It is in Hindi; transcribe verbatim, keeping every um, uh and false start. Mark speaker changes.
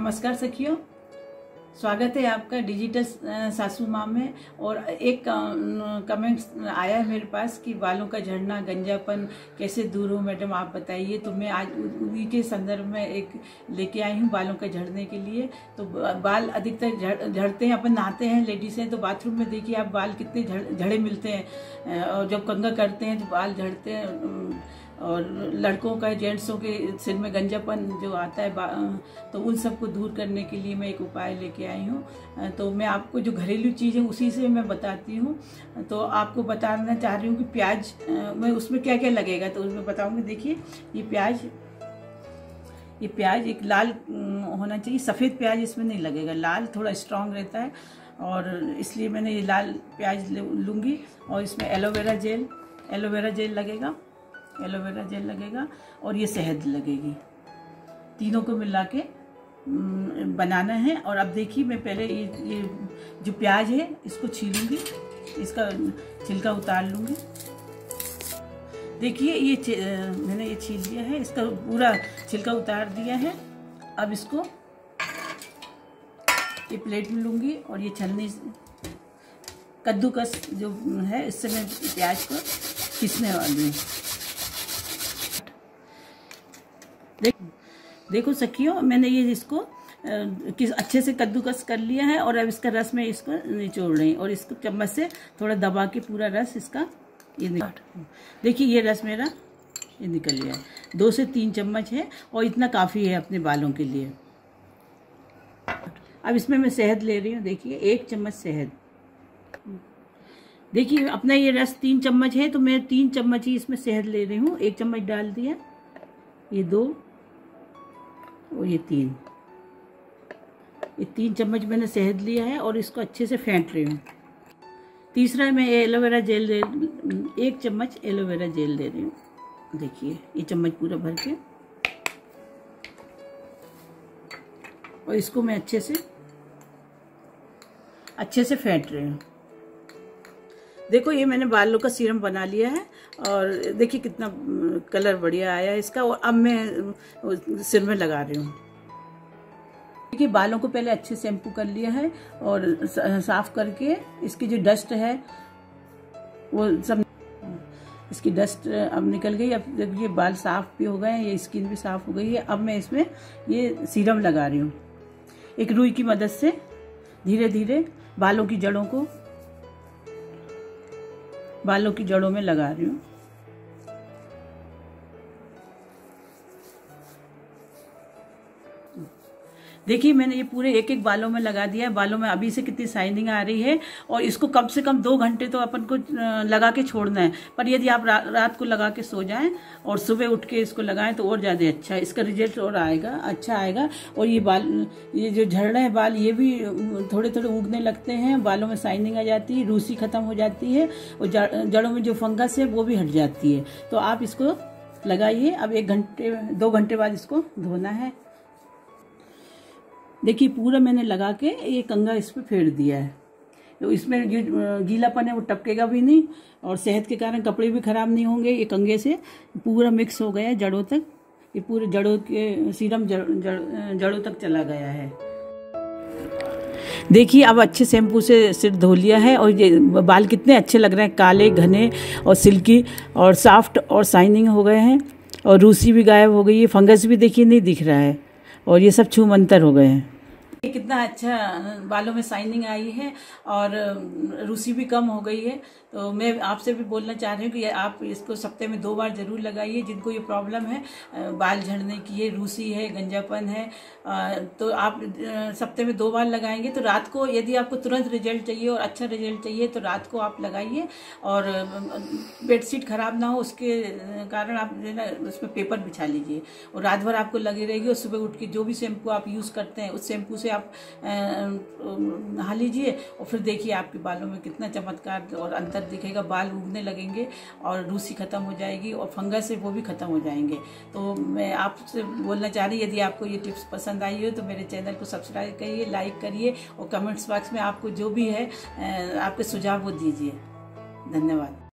Speaker 1: नमस्कार सखियों, स्वागत है आपका डिजिटल सासू माँ में। और एक कमेंट्स आया है मेरे पास कि बालों का झड़ना, गंजापन कैसे दूर हो मैडम, आप बताइए। तो मैं आज उन्हीं के संदर्भ में एक लेके आई हूँ बालों का झड़ने के लिए। तो बाल अधिकतर झड़ते हैं, अपन नहाते हैं लेडीज़ हैं तो बाथरूम में देखिए आप बाल कितने झड़े मिलते हैं, और जब कंघा करते हैं तो बाल झड़ते हैं। और लड़कों का, जेंट्सों के सिर में गंजापन जो आता है, तो उन सब को दूर करने के लिए मैं एक उपाय लेके आई हूँ। तो मैं आपको जो घरेलू चीज़ है उसी से मैं बताती हूँ। तो आपको बताना चाह रही हूँ कि प्याज में उसमें क्या क्या लगेगा, तो उसमें बताऊँगी। देखिए ये प्याज, ये प्याज एक लाल होना चाहिए, सफ़ेद प्याज इसमें नहीं लगेगा, लाल थोड़ा स्ट्रांग रहता है और इसलिए मैंने ये लाल प्याज लूँगी। और इसमें एलोवेरा जेल, एलोवेरा जेल लगेगा, एलोवेरा जेल लगेगा और ये शहद लगेगी। तीनों को मिला के बनाना है। और अब देखिए मैं पहले ये ये जो प्याज है इसको छीलूंगी, इसका छिलका उतार लूँगी। देखिए ये मैंने ये छील लिया है, इसका पूरा छिलका उतार दिया है। अब इसको ये प्लेट में लूँगी और ये छलनी कद्दूकस जो है इससे मैं प्याज को पीसने वाली हूँ। देख देखो सखियों, मैंने ये इसको किस अच्छे से कद्दूकस कर लिया है और अब इसका रस में इसको निचोड़ रही हूँ और इसको चम्मच से थोड़ा दबा के पूरा रस इसका ये निकाल। देखिए ये रस मेरा ये निकल गया है, दो से तीन चम्मच है और इतना काफ़ी है अपने बालों के लिए। अब इसमें मैं शहद ले रही हूँ, देखिए एक चम्मच शहद। देखिए अपना ये रस तीन चम्मच है तो मैं तीन चम्मच ही इसमें शहद ले रही हूँ। एक चम्मच डाल दिया, ये दो और ये तीन, ये तीन चम्मच मैंने शहद लिया है और इसको अच्छे से फेंट रही हूँ। तीसरा मैं एलोवेरा जेल ले, एक चम्मच एलोवेरा जेल ले रही हूँ। देखिए ये चम्मच पूरा भर के, और इसको मैं अच्छे से अच्छे से फेंट रही हूँ। देखो ये मैंने बालों का सीरम बना लिया है और देखिए कितना कलर बढ़िया आया है इसका। और अब मैं सिर में लगा रही हूँ। देखिए बालों को पहले अच्छे शैम्पू कर लिया है और साफ करके इसकी जो डस्ट है वो सब, इसकी डस्ट अब निकल गई। अब जब ये बाल साफ भी हो गए हैं, ये स्किन भी साफ हो गई है, अब मैं इसमें ये सीरम लगा रही हूँ। एक रुई की मदद से धीरे धीरे बालों की जड़ों को बालों की जड़ों में लगा रही हूँ। देखिए मैंने ये पूरे एक एक बालों में लगा दिया है। बालों में अभी से कितनी शाइनिंग आ रही है। और इसको कम से कम दो घंटे तो अपन को लगा के छोड़ना है। पर यदि आप रा, रात को लगा के सो जाएं और सुबह उठ के इसको लगाएं तो और ज़्यादा अच्छा है, इसका रिजल्ट और आएगा, अच्छा आएगा। और ये बाल, ये जो झड़ रहे हैं बाल, ये भी थोड़े थोड़े उगने लगते हैं, बालों में शाइनिंग आ जाती है, रूसी खत्म हो जाती है और जड़ों में जो फंगस है वो भी हट जाती है। तो आप इसको लगाइए। अब एक घंटे दो घंटे बाद इसको धोना है। देखिए पूरा मैंने लगा के ये कंघा इस पर फेर दिया है, तो इसमें जो गीलापन है वो टपकेगा भी नहीं और शहद के कारण कपड़े भी खराब नहीं होंगे। ये कंघे से पूरा मिक्स हो गया है जड़ों तक, ये पूरे जड़ों के सीरम जड़, जड़, जड़ों तक चला गया है। देखिए अब अच्छे शैम्पू से सिर धो लिया है और ये बाल कितने अच्छे लग रहे हैं, काले, घने और सिल्की और सॉफ्ट और शाइनिंग हो गए हैं। और रूसी भी गायब हो गई है, फंगस भी देखिए नहीं दिख रहा है और ये सब छूमंतर हो गए हैं। कितना अच्छा बालों में शाइनिंग आई है और रूसी भी कम हो गई है। तो मैं आपसे भी बोलना चाह रही हूँ कि आप इसको सप्ताह में दो बार ज़रूर लगाइए। जिनको ये प्रॉब्लम है, बाल झड़ने की है, रूसी है, गंजापन है, तो आप सप्ताह में दो बार लगाएंगे। तो रात को यदि आपको तुरंत रिजल्ट चाहिए और अच्छा रिजल्ट चाहिए तो रात को आप लगाइए। और बेडशीट ख़राब ना हो उसके कारण आप जो है ना उसमें पेपर बिछा लीजिए और रात भर आपको लगी रहेगी। और सुबह उठ के जो भी शैम्पू आप यूज़ करते हैं उस शैम्पू से आप नहा लीजिए और फिर देखिए आपके बालों में कितना चमत्कार और अंतर दिखेगा। बाल उगने लगेंगे और रूसी खत्म हो जाएगी और फंगस है वो भी खत्म हो जाएंगे। तो मैं आपसे बोलना चाह रही, यदि आपको ये टिप्स पसंद आई हो तो मेरे चैनल को सब्सक्राइब करिए, लाइक करिए और कमेंट्स बॉक्स में आपको जो भी है आपके सुझाव वो दीजिए। धन्यवाद।